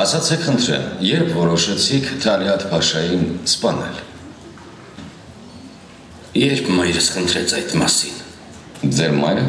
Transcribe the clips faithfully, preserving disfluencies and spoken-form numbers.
Ասացեք խնդրեմ, երբ որոշեցիք Թալիաթ Փաշային սպանել։ Երբ մայրս խնդրեց այդ մասին։ Ձեր մայրը։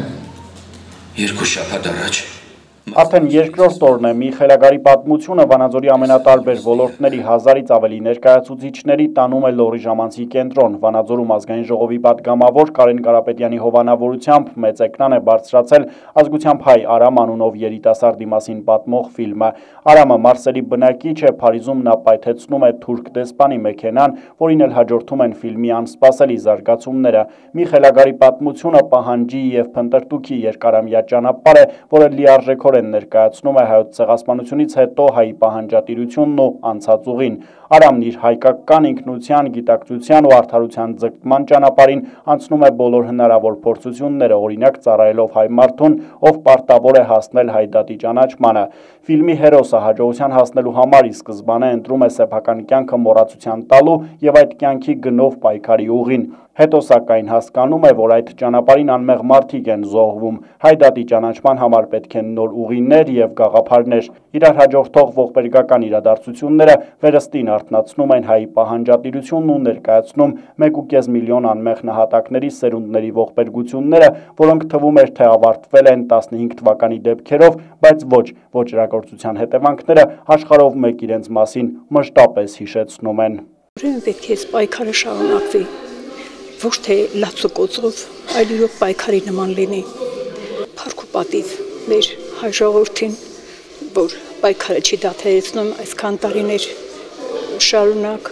Երկու շաբաթ առաջ։ Արդեն երկրորդ օրն է մի խելագարի պատմությունը Վանաձորի ամենատարբեր ոլորտների հազարից ավելի ներկայացուցիչների տանում է Լոռի ժամանցի կենտրոն։ Վանաձորում ազգային ժողովի պատգամավոր Կարեն Կարապետյանի հովանավորությամբ մեծ էկրան է բարձրացել ազգությամբ հայ Արամ անունով երիտասարդի մասին պատմող ֆիլմը։ Արամը Մարսելի բնակիչ է, Փարիզում նա պայթեցնում է թուրք դեսպանի մեքենան, որին էլ հաջորդում են ֆիլմի անսպասելի զարգացումները։ Մի խելագարի պատմությունը պահանջի և փնտրտուքի երկարամյա ճանապարհ է, որը լիարժեքորեն ներկայացնում է հայոց ցեղասպանությունից հետո հայի պահանջատիրությունն ու անցած ուղին։ Արամն իր հայկական ինքնության, գիտակցության ու արդարության ձգտման ճանապարհին անցնում է բոլոր հնարավոր փորձությունները, օրինակ ծառայելով հայ մարդուն, ով պարտավոր է հասնել հայդատի ճանաչմանը։ Ֆիլմի հերոսը հաջողության հասնելու համար ի սկզբանե ընտրում է սեփական կյանքը մոռացության տալու և այդ կյանքի գնով պայքարի ուղին։ Հետո սակայն հասկանում է, որ այդ ճանապարհին անմեղ մարդիկ են զոհվում։ Հայդատի ճանաչման համար պետք են նոր ուղիներ և գաղափարներ։ Իրար հաջորդող ողբերգական իրադարձությունները վերստին արթնացնում են հայի պահանջատիրությունն ու ներկայացնում մեկ ու կես միլիոն անմեղ նահատակների սերունդների ողբերգությունները, որոնք թվում էր, թե ավարտվել են տասնհինգ թվականի դեպքերով, բայց ոչ, ոճրագործության հետևանքները աշխարհով մեկ իրենց մասին մշտապես հիշեցնում են։ Պետք է պայքարը շարունակվի, ոչ թե լացուկոծով, այլ իրոք պայքարի նման լինի։ Փառք ու պատիվ մեր հայ ժողովրդին, որ պայքարը չի դադարեցնում այսքան տարիներ շարունակ։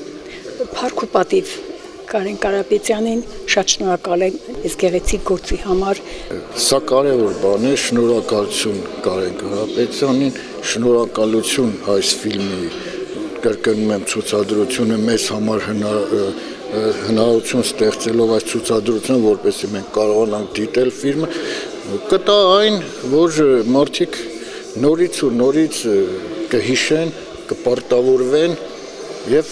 Փառք ու պատիվ Կարեն Կարապետյանին, շատ շնորհակալ եմ այս գեղեցիկ գործի համար։ Սա կարևոր բան է, շնորհակալություն Կարեն Կարապետյանին, շնորհակալություն այս ֆիլմի, կրկնում եմ, ցուցադրությունը մեզ համար հնարավորություն ստեղծելով այս ցուցադրությունը, որպեսզի մենք կարողանանք դիտել ֆիլմը, կտա այն, որ մարդիկ նորից ու նորից կհիշեն, կպարտավորվեն և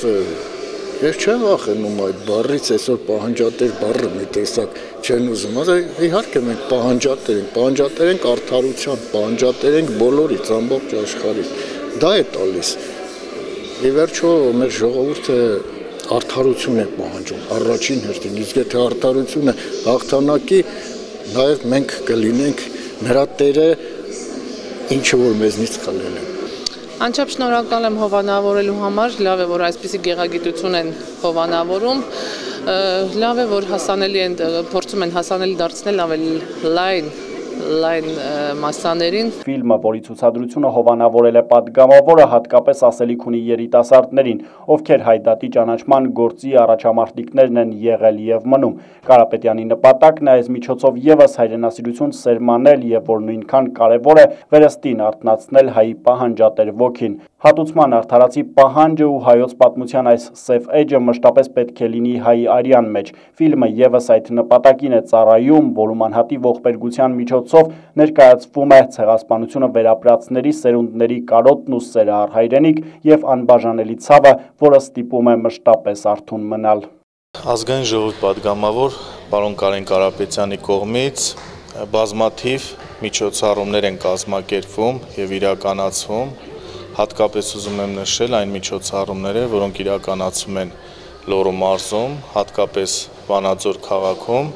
ես չեմ վախենում այդ բառից, այսօր պահանջատեր բառը մի տեսակ չեն ուզում, իհարկե մենք պահանջատեր ենք, պահանջատեր ենք արդարության, պահանջատեր ենք բոլորից, ամբողջ աշխարհից, դա է տալիս։ Ի վերջո մեր ժողովուրդը արդարություն է պահանջում, առաջին հերթին, իսկ եթե արդարությունը հաղթանակի, նաև մենք կլինենք նրա տերը, ինչը որ մեզնից խլել է։ Անչափ շնորհակալ եմ հովանավորելու համար, լավ է, որ այսպիսի գեղագիտություն են հովանավորում, լավ է, որ հասանելի են, փորձում են հասանելի դարձնել ավելի լայն լայն մասսաներին։ Ֆիլմը, որի ցուցադրությունը հովանավորել է պատգամավորը, հատկապես ասելիք ունի երիտասարդներին, ովքեր հայդատի ճանաչման գործի առաջամարտիկներն են եղել և մնում։ Կարապետյանի նպատակն է այս միջոցով ևս հայրենասիրություն սերմանել և որ նույնքան կարևոր է վերստին արթնացնել հայի պահանջատեր ոգին։ Հատուցման արդարացի պահանջը ու հայոց պատմության այս սև էջը մշտապես պետք է լինի հայի արյան մեջ։ Ֆիլմը ևս այդ նպատակին է ծառայում, որում անհատի ողբերգության միջոցով ներկայացվում է ցեղասպանությունը վերապրածների սերունդների կարոտն ու սերը առ հայրենիք և անբաժանելի ցավը, որը ստիպում է մշտապես արթուն մնալ։ Ազգային ժողովի պատգամավոր պարոն Կարեն Կարապետյանի կողմից բազմաթիվ միջոցառումներ են կազմակերպվում և իրականացվում, հատկապես ուզում եմ նշել այն միջոցառումները, որոնք իրականացվում են Լոռու մարզում, հատկապես Վանաձոր քաղաքում։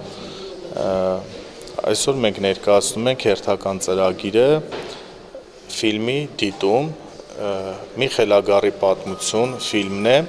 Այսօր մենք ներկայացնում ենք հերթական ծրագիրը ֆիլմի դիտում, մի խելագարի պատմություն ֆիլմն է,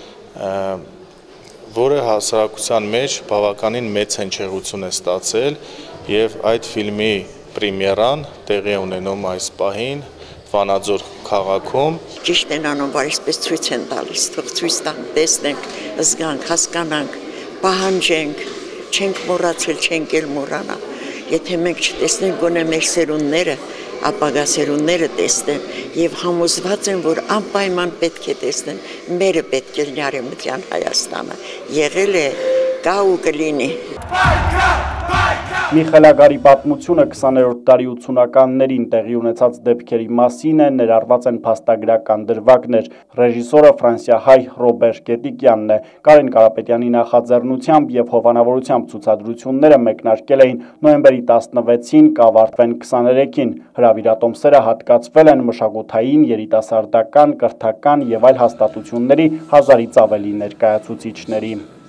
որը հասարակության մեջ բավականին մեծ հնչեղություն է ստացել և այդ ֆիլմի պրեմիերան տեղի է ունենում այս պահին Վանաձոր քաղաքում։ Ճիշտ են անում, որ այսպես ցույց են տալիս, թող ցույց տան, տեսնենք, զգանք, հասկանանք, պահանջենք, չենք մոռացել, չենք էլ մոռանա։ Եթե մենք չտեսնենք գոնե մեր սերունդները, ապագա սերունդները տեսնեն և համոզված են, որ անպայման պետք է տեսնեն, մերը պետք է լինի Արևմտյան Հայաստանը, եղել է, կա ու կլինի։ Միխելագարի պատմությունը քսաներորդ դարի ութսունականներին տեղի ունեցած դեպքերի մասին է, ներառված են փաստագրական դրվագներ։ Ռեժիսորը ֆրանսիահայ Ռոբեր Գետիկյանն է։ Կարեն Կարապետյանի նախաձեռնությամբ եւ հովանավորությամբ ցուցադրությունները մեկնարկել էին նոյեմբերի տասնվեցին, կավարտվեն քսաներեքին։ Հրավիրատոմսերը հատկացվել են մշակութային, երիտասարդական, կրթական եւ այլ հաստատությունների հազարից ավելի ներկայացուցիչների։